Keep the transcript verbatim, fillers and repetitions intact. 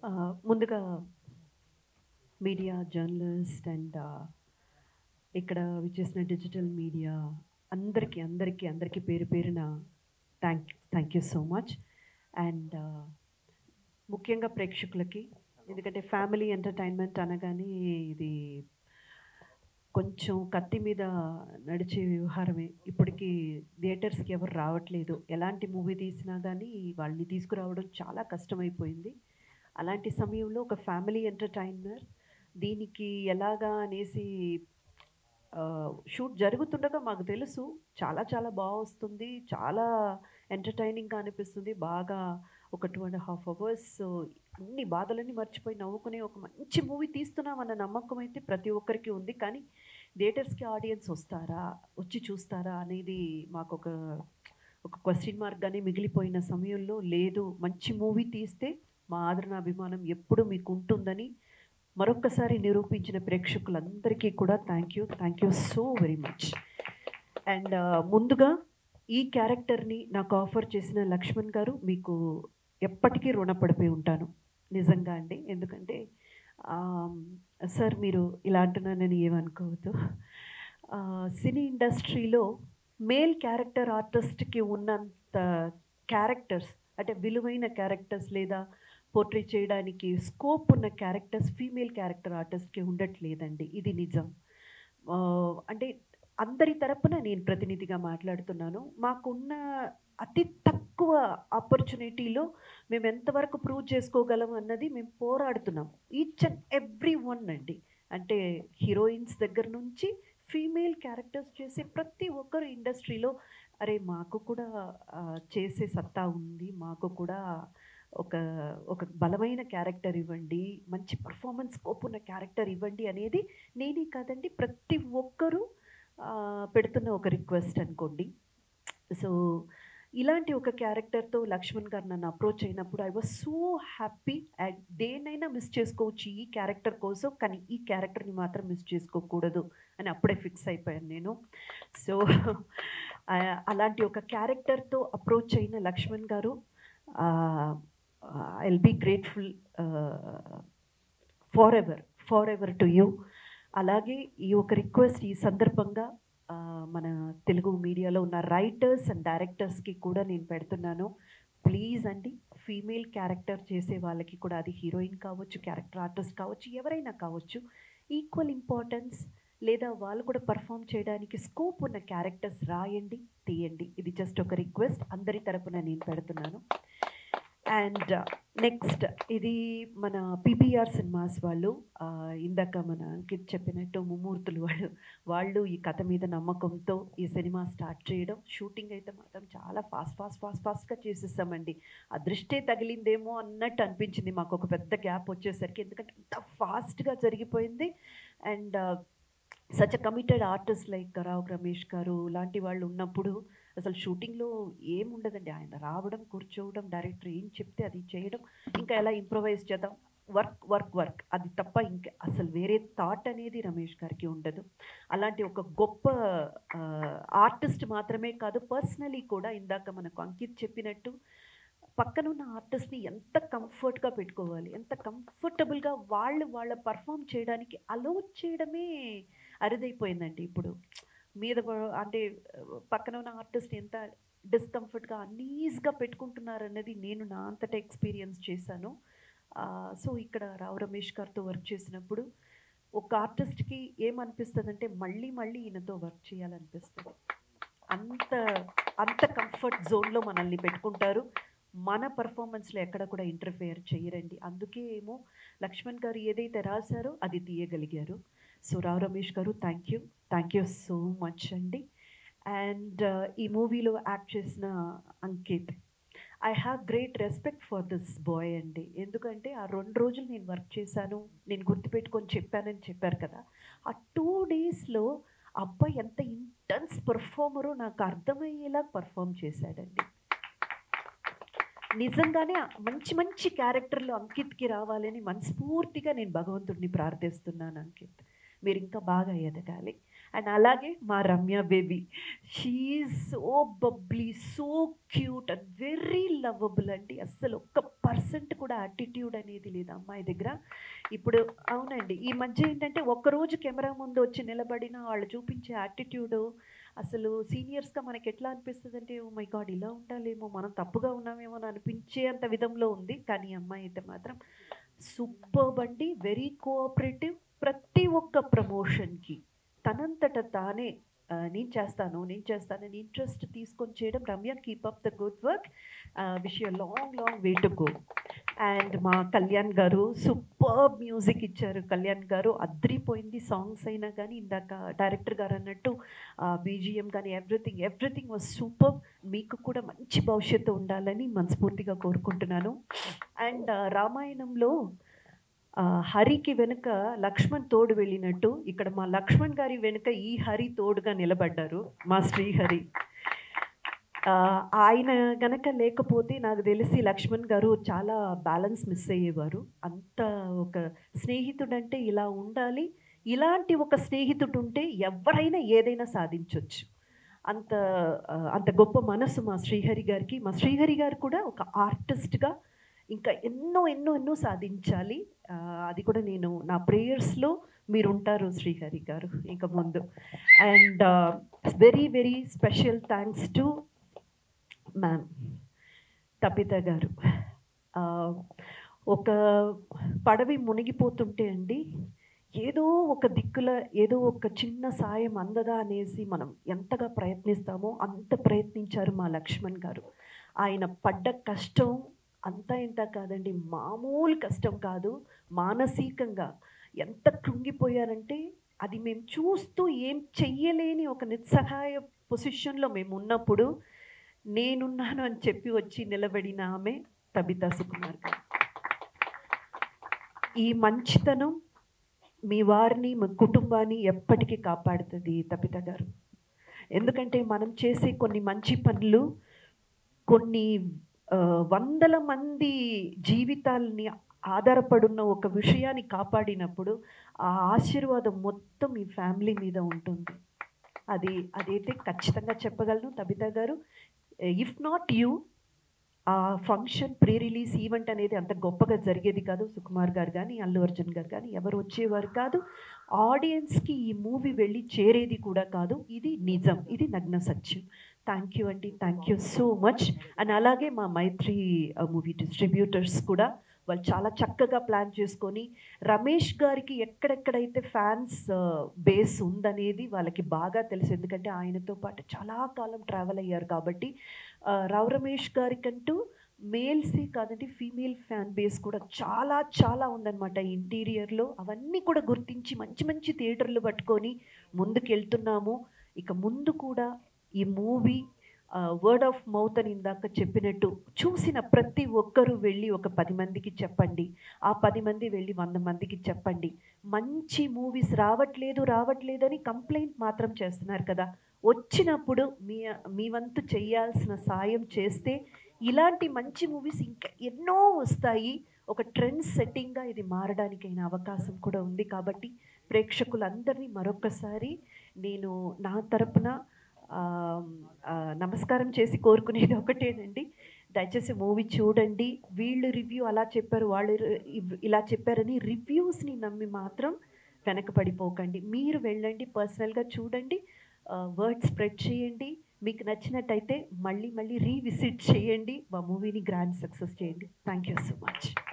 ఆహ్, ముందుగా media journalist and ఇక్కడ విచ్చేసిన డిజిటల్ మీడియా అందరికీ, అందరికీ, అందరికీ పేరు పేరున thank thank you so much. And ముఖ్యంగా ప్రేక్షకులకి, ఎందుకంటే ఫ్యామిలీ ఎంటర్టైన్మెంట్ అనగానే ఇది కొంచెం కత్తి మీద నడిచే వ్యవహారమే. ఇప్పటికి థియేటర్స్‌కి ఎవరు రావట్లేదు. ఎలాంటి మూవీ తీసినా గానీ వాళ్ళని తీసుకురావడం చాలా కష్టమైపోయింది. అలాంటి సమయంలో ఒక ఫ్యామిలీ ఎంటర్టైనర్ దీనికి ఎలాగా అనేసి ఆహ్, షూట్ జరుగుతుండగా మాకు తెలుసు. చాలా చాలా బా వస్తుంది. చాలా ఎంటర్‌టైనింగ్‌గా అనిపిస్తుంది. బాగా ఒక రెండు అండ్ హాఫ్ అవర్స్ అన్ని బాధలన్నీ మర్చిపోయి నవ్వుకునే ఒక మంచి మూవీ తీస్తున్నామన్న నమ్మకం అయితే ప్రతి ఒక్కరికి ఉంది. కానీ థియేటర్స్‌కి ఆడియన్స్ వస్తారా? వచ్చి చూస్తారా? అనేది మాకొక ఒక క్వెషన్ మార్క్‌గానే మిగిలిపోయిన సమయంలో లేదు, మంచి మూవీ తీస్తే మా ఆదరణ, అభిమానం ఎప్పుడూ మీకుంటుందని మరొక్కసారి నిరూపించిన ప్రేక్షకులందరికీ కూడా thank you. Thank you so very much. And ముందుగా ఈ క్యారెక్టర్‌ని నాకు ఆఫర్ చేసిన లక్ష్మణ్ గారు మీకు ఎప్పటికీ రుణపడిపోయి ఉంటాను. నిజంగా అండి. ఎందుకంటే ఆహ్, సార్ మీరు ఇలా అంటున్నానని ఏమనుకోవద్దు. ఆహ్, సినీ ఇండస్ట్రీలో మేల్ క్యారెక్టర్ ఆర్టిస్ట్‌కి ఉన్నంత క్యారెక్టర్స్ అంటే విలువైన క్యారెక్టర్స్ లేదా పోర్ట్రే చేయడానికి స్కోప్ ఉన్న క్యారెక్టర్స్ ఫీమేల్ క్యారెక్టర్ ఆర్టిస్ట్‌కి ఉండట్లేదండి. ఇది నిజం. ఆహ్, అంటే అందరి తరపున నేను ప్రతినిధిగా మాట్లాడుతున్నాను. మాకున్న అతి తక్కువ ఆపర్చునిటీలో మేము ఎంతవరకు ప్రూవ్ చేసుకోగలం అన్నది మేము పోరాడుతున్నాం. ఈచ్ అండ్ ఎవ్రీ వన్ అండి. అంటే హీరోయిన్స్ దగ్గర నుంచి ఫీమేల్ క్యారెక్టర్స్ చేసే ప్రతి ఒక్కరు ఇండస్ట్రీలో అరే మాకు కూడా ఆహ్, చేసే సత్తా ఉంది. మాకు కూడా ఒక ఒక బలమైన క్యారెక్టర్ ఇవ్వండి. మంచి పర్ఫార్మెన్స్ స్కోప్ ఉన్న క్యారెక్టర్ ఇవ్వండి అనేది నేనే కాదండి ప్రతి ఒక్కరూ ఆహ్, పెడుతున్న ఒక రిక్వెస్ట్ అనుకోండి. సో, ఇలాంటి ఒక క్యారెక్టర్‌తో లక్ష్మణ్ గారు నన్ను అప్రోచ్ అయినప్పుడు I was so happy. And దేన్నైనా మిస్ చేసుకోవచ్చు ఈ క్యారెక్టర్ కోసం. కానీ ఈ క్యారెక్టర్‌ని మాత్రం మిస్ చేసుకోకూడదు అని అప్పుడే ఫిక్స్ అయిపోయాను నేను. సో, ఆహ్, అలాంటి ఒక క్యారెక్టర్‌తో అప్రోచ్ అయిన లక్ష్మణ్ గారు ah, I will be grateful ah, forever, forever to you. అలాగే ఈ ఒక రిక్వెస్ట్ ఈ సందర్భంగా ఆహ్, మన తెలుగు మీడియాలో ఉన్న రైటర్స్ అండ్ డైరెక్టర్స్‌కి కూడా నేను పెడుతున్నాను. ప్లీజ్ అండి, ఫీమేల్ క్యారెక్టర్ చేసే వాళ్ళకి కూడా అది హీరోయిన్ కావచ్చు, క్యారెక్టర్ ఆర్టిస్ట్ కావచ్చు, ఎవరైనా కావచ్చు. ఈక్వల్ ఇంపార్టెన్స్ లేదా వాళ్ళు కూడా పెర్ఫార్మ్ చేయడానికి స్కోప్ ఉన్న క్యారెక్టర్స్ రాయండి, తీయండి. ఇది జస్ట్ ఒక రిక్వెస్ట్ అందరి తరపున నేను పెడుతున్నాను. అండ్ నెక్స్ట్ ఇది మన పీపీఆర్ సినిమాస్ వాళ్ళు ఆహ్, ఇందాక మన అంకిత్ చెప్పినట్టు ముమ్మూర్తులు వాళ్ళు, వాళ్ళు ఈ కథ మీద నమ్మకంతో ఈ సినిమా స్టార్ట్ చేయడం. షూటింగ్ అయితే మాత్రం చాలా ఫాస్ట్, ఫాస్ట్, ఫాస్ట్, ఫాస్ట్‌గా చేసేసామండి. అదృష్టే తగిలిందేమో అన్నట్టు అనిపించింది మాకు ఒక పెద్ద గ్యాప్ వచ్చేసరికి. ఎందుకంటే అంత ఫాస్ట్‌గా జరిగిపోయింది. And such a committed artist like Rao Ramesh గారు లాంటి వాళ్ళు ఉన్నప్పుడు అసలు షూటింగ్‌లో ఏముండదండి. ఆయన రావడం, కూర్చోవడం, డైరెక్టర్ ఏం చెప్తే అది చేయడం, ఇంకా ఎలా ఇంప్రొవైజ్ చేద్దాం. Work, work, work. అది తప్ప ఇంక అసలు వేరే థాట్ అనేది రమేష్ గారికి ఉండదు. అలాంటి ఒక గొప్ప ఆహ్, ఆర్టిస్ట్ మాత్రమే కాదు, పర్సనలీ కూడా ఇందాక మనకు అంకిత్ చెప్పినట్టు పక్కనున్న ఆర్టిస్ట్‌ని ఎంత కంఫర్ట్‌గా పెట్టుకోవాలి, ఎంత కంఫర్టబుల్‌గా వాళ్ళు వాళ్ళ పెర్ఫార్మ్ చేయడానికి అలౌ చేయడమే అరుదైపోయిందండి ఇప్పుడు. మీద ప అంటే పక్కన ఉన్న ఆర్టిస్ట్ ఎంత డిస్కంఫర్ట్‌గా, అన్‌ఈజ్‌గా పెట్టుకుంటున్నారన్నది నేను నా అంతట ఎక్స్‌పీరియన్స్ చేశాను. ఆహ్, సో, ఇక్కడ రావు రమేష్ గారితో వర్క్ చేసినప్పుడు ఒక ఆర్టిస్ట్‌కి ఏమనిపిస్తదంటే మళ్ళీ మళ్ళీ ఈయనతో వర్క్ చేయాలనిపిస్తది. అంత అంత కంఫర్ట్ జోన్‌లో మనల్ని పెట్టుకుంటారు. మన పెర్ఫార్మన్స్‌లో ఎక్కడ కూడా ఇంటర్‌ఫియర్ చెయ్యరండి. అందుకే ఏమో లక్ష్మణ్ గారు ఏదైతే రాసారో అది తీయగలిగారు. సో, రావు రమేష్ గారు thank you. Thank you so much అండి. అండ్ ఈ మూవీలో యాక్ట్ చేసిన Ankit, I have great respect for this boy అండి. ఎందుకంటే ఆ రెండు రోజులు నేను వర్క్ చేశాను. నేను గుర్తుపెట్టుకొని చెప్పానని చెప్పారు కదా! ఆ రెండు డేస్‌లో ఆ అబ్బాయి ఎంత ఇంటెన్స్ పెర్ఫార్మరో నాకు అర్థమయ్యేలా పెర్ఫార్మ్ చేశాడండి. నిజంగానే మంచి మంచి క్యారెక్టర్‌లు అంకిత్‌కి రావాలని మనస్ఫూర్తిగా నేను భగవంతుడిని ప్రార్థిస్తున్నాను అంకిత్. మీరు ఇంకా బాగా ఎదగాలి. అండ్ అలాగే మా Ramya baby, she is so bubbly, so cute and very lovable అండి. అస్సలు ఒక్క పర్సెంట్ కూడా యాటిట్యూడ్ అనేది లేదు అమ్మాయి దగ్గర. ఇప్పుడు అవునండి, ఈ మధ్య ఏంటంటే ఒక్కరోజు కెమెరా ముందు వచ్చి నిలబడిన వాళ్ళు చూపించే యాటిట్యూడు అసలు సీనియర్స్గా మనకి ఎట్లా అనిపిస్తుంది అంటే, ఓ మై గాడ్ ఇలా ఉండాలేమో, మనం తప్పుగా ఉన్నామేమో అని అనిపించే అంత విధంలో ఉంది. కానీ అమ్మాయి అయితే మాత్రం సూపర్బ్ అండి, వెరీ కోఆపరేటివ్. ప్రతి ఒక్క ప్రమోషన్కి తనంతట తానే నేను చేస్తాను నేను చేస్తానని ఇంట్రెస్ట్ తీసుకొని చేయడం. Ramya, keep up the good work, wish you long long way to go. And మా కళ్యాణ్ గారు సూపర్ మ్యూజిక్ ఇచ్చారు. కళ్యాణ్ గారు అద్రిపోయింది, సాంగ్స్ అయినా కానీ, ఇందాక డైరెక్టర్ గారు అన్నట్టు బీజిఎం కానీ ఎవ్రీథింగ్ ఎవ్రీథింగ్ వాజ్ సూపర్. మీకు కూడా మంచి భవిష్యత్తు ఉండాలని మనస్ఫూర్తిగా కోరుకుంటున్నాను. అండ్ రామాయణంలో హరికి వెనుక లక్ష్మణ్ తోడు వెళ్ళినట్టు ఇక్కడ మా లక్ష్మణ్ గారి వెనుక ఈ హరి తోడుగా నిలబడ్డారు, మా శ్రీహరి. ఆయన గనక లేకపోతే నాకు తెలిసి లక్ష్మణ్ గారు చాలా బ్యాలెన్స్ మిస్ అయ్యేవారు. అంత ఒక స్నేహితుడంటే ఇలా ఉండాలి, ఇలాంటి ఒక స్నేహితుడు ఉంటే ఎవరైనా ఏదైనా సాధించవచ్చు. అంత అంత గొప్ప మనసు మా శ్రీహరి గారికి. మా శ్రీహరి గారు కూడా ఒక ఆర్టిస్ట్గా ఇంకా ఎన్నో ఎన్నో ఎన్నో సాధించాలి. అది కూడా నేను నా ప్రేయర్స్లో మీరు ఉంటారు శ్రీహరి గారు ఇంకా ముందు. And very very special thanks to ma'am Tabitha గారు. ఒక పడవి మునిగిపోతుంటే అండి, ఏదో ఒక దిక్కుల ఏదో ఒక చిన్న సాయం అందదా అనేసి మనం ఎంతగా ప్రయత్నిస్తామో అంత ప్రయత్నించారు మా లక్ష్మణ్ గారు. ఆయన పడ్డ కష్టం అంతా ఇంత కాదండి, మామూలు కష్టం కాదు. మానసికంగా ఎంత కృంగిపోయారంటే అది మేము చూస్తూ ఏం చెయ్యలేని ఒక నిస్సహాయ పొజిషన్లో మేము ఉన్నప్పుడు నేనున్నాను అని చెప్పి వచ్చి నిలబడిన ఆమె తబితా సుకుమార్ గారు. ఈ మంచితనం మీ వారిని, మీ కుటుంబాన్ని ఎప్పటికీ కాపాడుతుంది తబితా గారు. ఎందుకంటే మనం చేసే కొన్ని మంచి పనులు కొన్ని వందల మంది జీవితాలని ఆధారపడున్న ఒక విషయాన్ని కాపాడినప్పుడు ఆ ఆశీర్వాదం మొత్తం మీ ఫ్యామిలీ మీద ఉంటుంది. అది అదైతే ఖచ్చితంగా చెప్పగలను తబితా గారు. ఇఫ్ నాట్ యూ, ఆ ఫంక్షన్ ప్రీ రిలీజ్ ఈవెంట్ అనేది అంత గొప్పగా జరిగేది కాదు. సుకుమార్ గారు కానీ, అల్లు అర్జున్ గారు కానీ ఎవరు వచ్చేవారు కాదు. ఆడియన్స్కి ఈ మూవీ వెళ్ళి చేరేది కూడా కాదు. ఇది నిజం, ఇది నగ్న సత్యం. థ్యాంక్ యూ అండి, thank you so much. And అలాగే మా మైత్రి మూవీ డిస్ట్రిబ్యూటర్స్ కూడా వాళ్ళు చాలా చక్కగా ప్లాన్ చేసుకొని, రమేష్ గారికి ఎక్కడెక్కడైతే ఫ్యాన్స్ బేస్ ఉందనేది వాళ్ళకి బాగా తెలుసు. ఎందుకంటే ఆయనతో పాటు చాలా కాలం ట్రావెల్ అయ్యారు కాబట్టి. రావు రమేష్ గారికంటూ మేల్సే కాదండి, ఫీమేల్ ఫ్యాన్ బేస్ కూడా చాలా చాలా ఉందన్నమాట ఇంటీరియర్లో. అవన్నీ కూడా గుర్తించి మంచి మంచి థియేటర్లు పట్టుకొని ముందుకెళ్తున్నాము. ఇక ముందు కూడా ఈ మూవీ వర్డ్ ఆఫ్ మౌత్ అని ఇందాక చెప్పినట్టు చూసిన ప్రతి ఒక్కరూ వెళ్ళి ఒక పది మందికి చెప్పండి. ఆ పది మంది వెళ్ళి వంద మందికి చెప్పండి. మంచి మూవీస్ రావట్లేదు రావట్లేదని కంప్లైంట్ మాత్రం చేస్తున్నారు కదా, వచ్చినప్పుడు మీ మీ వంతు చేయాల్సిన సాయం చేస్తే ఇలాంటి మంచి మూవీస్ ఇంకా ఎన్నో వస్తాయి. ఒక ట్రెండ్ సెట్టింగ్గా ఇది మారడానికైన అవకాశం కూడా ఉంది. కాబట్టి ప్రేక్షకులందరినీ మరొకసారి నేను నా తరపున నమస్కారం చేసి కోరుకునేది ఒకటేనండి, దయచేసి మూవీ చూడండి. వీళ్ళు రివ్యూ అలా చెప్పారు, వాళ్ళు ఇలా చెప్పారని రివ్యూస్ని నమ్మి మాత్రం వెనకపడిపోకండి. మీరు వెళ్ళండి, పర్సనల్గా చూడండి, వర్డ్ స్ప్రెడ్ చేయండి. మీకు నచ్చినట్టయితే మళ్ళీ మళ్ళీ రీవిజిట్ చేయండి, మా మూవీని గ్రాండ్ సక్సెస్ చేయండి. Thank you so much.